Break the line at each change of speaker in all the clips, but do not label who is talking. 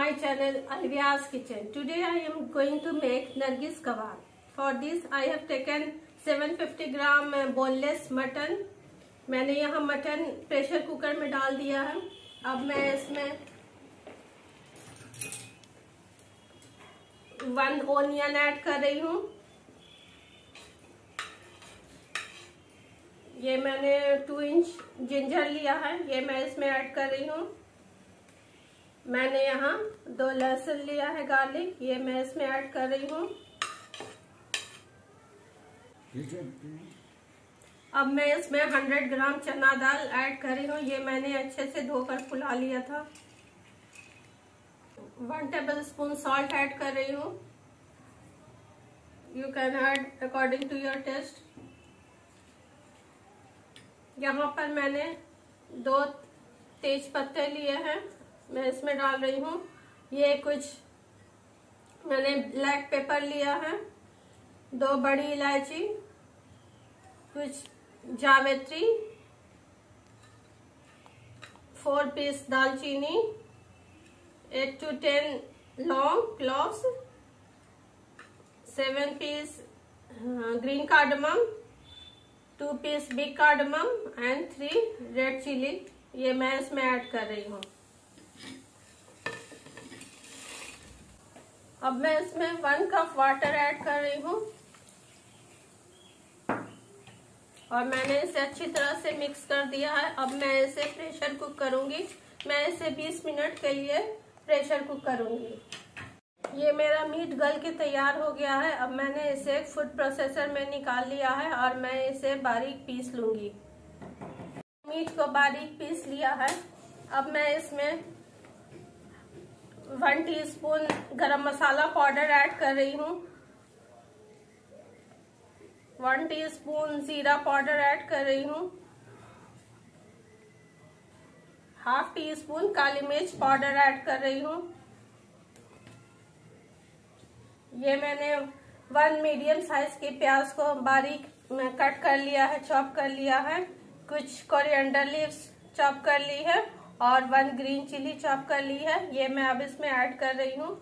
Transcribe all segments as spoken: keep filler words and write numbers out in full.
my channel Alvia's Kitchen. Today I am going to make Nargis kebab. For this I have taken seven hundred fifty gram boneless mutton. मैंने यहाँ mutton pressure cooker में डाल दिया है। अब मैं इसमें वन ओनियन ऐड कर रही हूँ। ये मैंने टू इंच जिंजर लिया है, ये मैं इसमें ऐड कर रही हूँ। मैंने यहाँ दो लहसुन लिया है गार्लिक, ये मैं इसमें ऐड कर रही हूँ। अब मैं इसमें सौ ग्राम चना दाल ऐड कर रही हूँ, ये मैंने अच्छे से धोकर फुला लिया था। One tablespoon salt add कर रही हूँ। You can add according to your taste. यहाँ पर मैंने दो तेज पत्ते लिए हैं, मैं इसमें डाल रही हूँ। ये कुछ मैंने ब्लैक पेपर लिया है, दो बड़ी इलायची, कुछ जावित्री, फोर पीस दालचीनी, एट टू टेन लौंग cloves, seven piece green cardamom, two piece big cardamom and three red chilli, ये मैं इसमें ऐड कर रही हूँ। अब मैं इसमें वन कप वाटर ऐड कर रही हूँ और मैंने इसे अच्छी तरह से मिक्स कर दिया है। अब मैं इसे प्रेशर कुक करूंगी। मैं इसे बीस मिनट के लिए प्रेशर कुक करूंगी। ये मेरा मीट गल के तैयार हो गया है। अब मैंने इसे फूड प्रोसेसर में निकाल लिया है और मैं इसे बारीक पीस लूंगी। मीट को बारीक पीस लिया है। अब मैं इसमें वन टीस्पून गरम मसाला पाउडर ऐड कर रही हूँ। वन टीस्पून जीरा पाउडर ऐड कर रही हूँ। हाफ टी स्पून काली मिर्च पाउडर ऐड कर रही हूँ। ये मैंने वन मीडियम साइज के प्याज को बारीक कट कर लिया है, चॉप कर लिया है। कुछ कोरिएंडर लीव्स चॉप कर ली है और वन ग्रीन चिली चॉप कर ली है, ये मैं अब इसमें ऐड कर रही हूँ।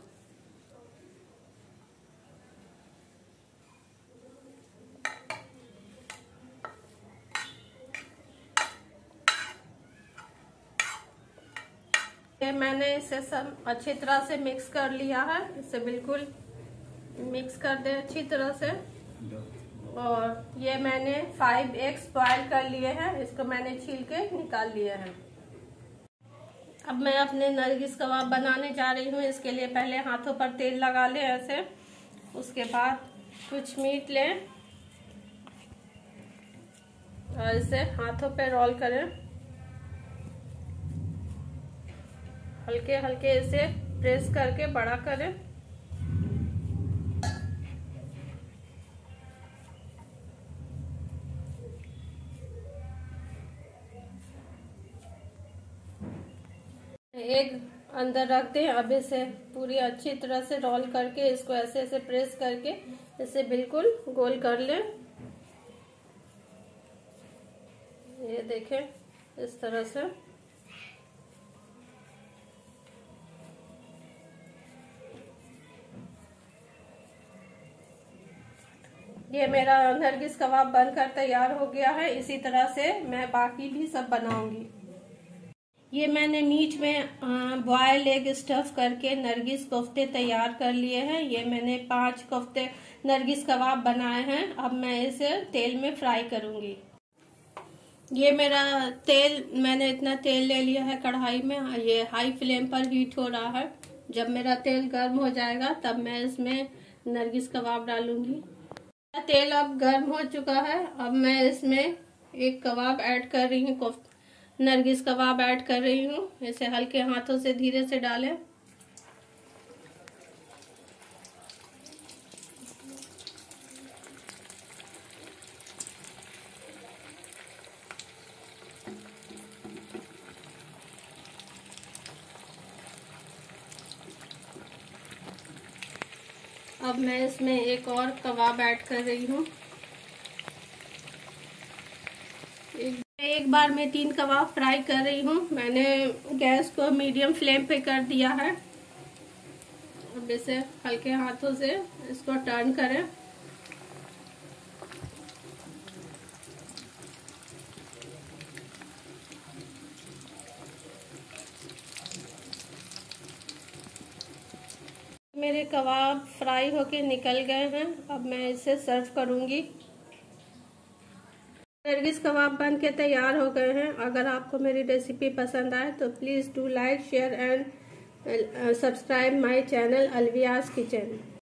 ये मैंने इसे सब अच्छी तरह से मिक्स कर लिया है। इसे बिल्कुल मिक्स कर दे अच्छी तरह से। और ये मैंने फाइव एग्स बॉयल कर लिए हैं, इसको मैंने छील के निकाल लिया है। अब मैं अपने नरगिस कबाब बनाने जा रही हूँ। इसके लिए पहले हाथों पर तेल लगा लें ऐसे, उसके बाद कुछ मीट लें और इसे हाथों पे रोल करें। हल्के हल्के इसे प्रेस करके बड़ा करें। एक अंदर रख दें। अब इसे पूरी अच्छी तरह से रोल करके इसको ऐसे ऐसे प्रेस करके इसे बिल्कुल गोल कर लें। ये देखें इस तरह से। ये मेरा नरगिस कबाब बनकर तैयार हो गया है। इसी तरह से मैं बाकी भी सब बनाऊंगी। ये मैंने मीट में बॉयल एग स्टफ करके नरगिस कोफ्ते तैयार कर लिए हैं। ये मैंने पांच कोफ्ते नरगिस कबाब बनाए हैं। अब मैं इसे तेल में फ्राई करूंगी। ये मेरा तेल, मैंने इतना तेल ले लिया है कढ़ाई में। ये हाई फ्लेम पर हीट हो रहा है। जब मेरा तेल गर्म हो जाएगा तब मैं इसमें नरगिस कबाब डालूंगी। तेल अब गर्म हो चुका है। अब मैं इसमें एक कबाब ऐड कर रही हूँ, कोफ्ते नरगिस कबाब ऐड कर रही हूँ। इसे हल्के हाथों से धीरे से डालें। अब मैं इसमें एक और कबाब ऐड कर रही हूँ। एक एक बार में तीन कबाब फ्राई कर रही हूँ। मैंने गैस को मीडियम फ्लेम पे कर दिया है। अब इसे हल्के हाथों से इसको टर्न करें। मेरे कबाब फ्राई होके निकल गए हैं। अब मैं इसे सर्व करूंगी। नरगिस कबाब बन के तैयार हो गए हैं। अगर आपको मेरी रेसिपी पसंद आए तो please do like share and subscribe my channel Alviya's kitchen.